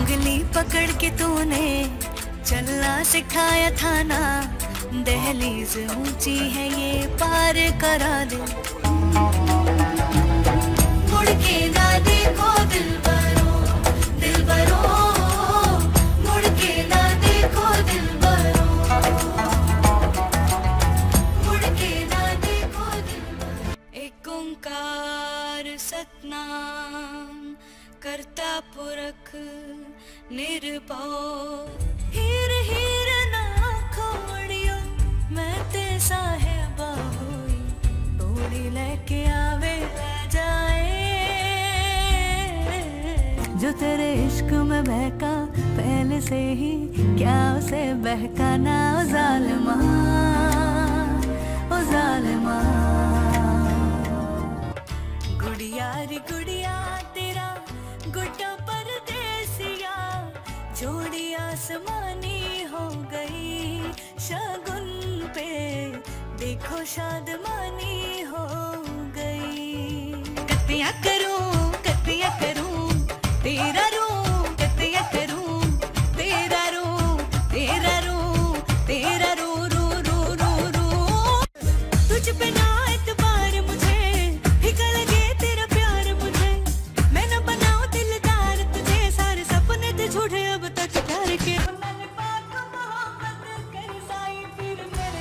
उंगली पकड़ के तूने चलना सिखाया था ना, दहलीज ऊंची है ये पार करा दे। मुड़ के ना देखो दिलबरो, दिलबरो, मुड़ के ना देखो दिलबरो, मुड़ के ना देखो दिलबरो। एक ओंकार सतनाम करता पुरख निर्भव, हीर हीर ना खोड़ियो मैं ते साहेबा होई, तोड़ी लेके आवे ले जाए। जो तेरे इश्क में बहका पहले से ही, क्या उसे बहकाना ओ जालिमा, ओ जालिमा। गुड़िया रे गुड़िया तेरा गुड्डा परदेसिया, जोड़ी आसमानी हो गई, शगुन पे देखो शादमानी हो गई। कतिया करूं तेरा रूं, कतिया करूं तेरा रूं, तेरा रूं, तेरा रू रू रू रू रू। तुझ पे ना एतबार मुझे, फिका लगे तेरा प्यार मुझे, मैं न बनाऊं दिलदार तुझे, सारे सपने थे झूठे अब तक प्यार के। मैंने पाक मोहब्बत करी साई फिर मेरे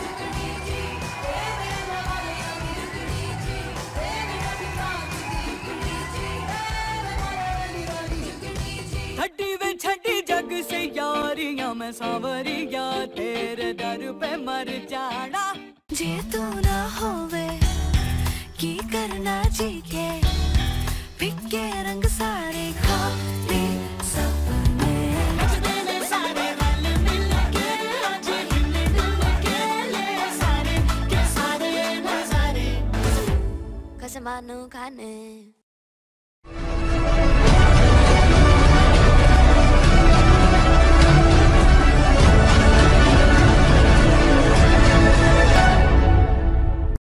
हड्डी वे छड्डी जग से यारियां, मैं सांवरिया तेरे दर पे मर जाना। जे तू ना होवे की करना जी के, फिक्के रंग सारे खाली सपने, सारे रल मिल के आज हिल डुल के ले, सारे के सारे नजारे कसमानो खाने।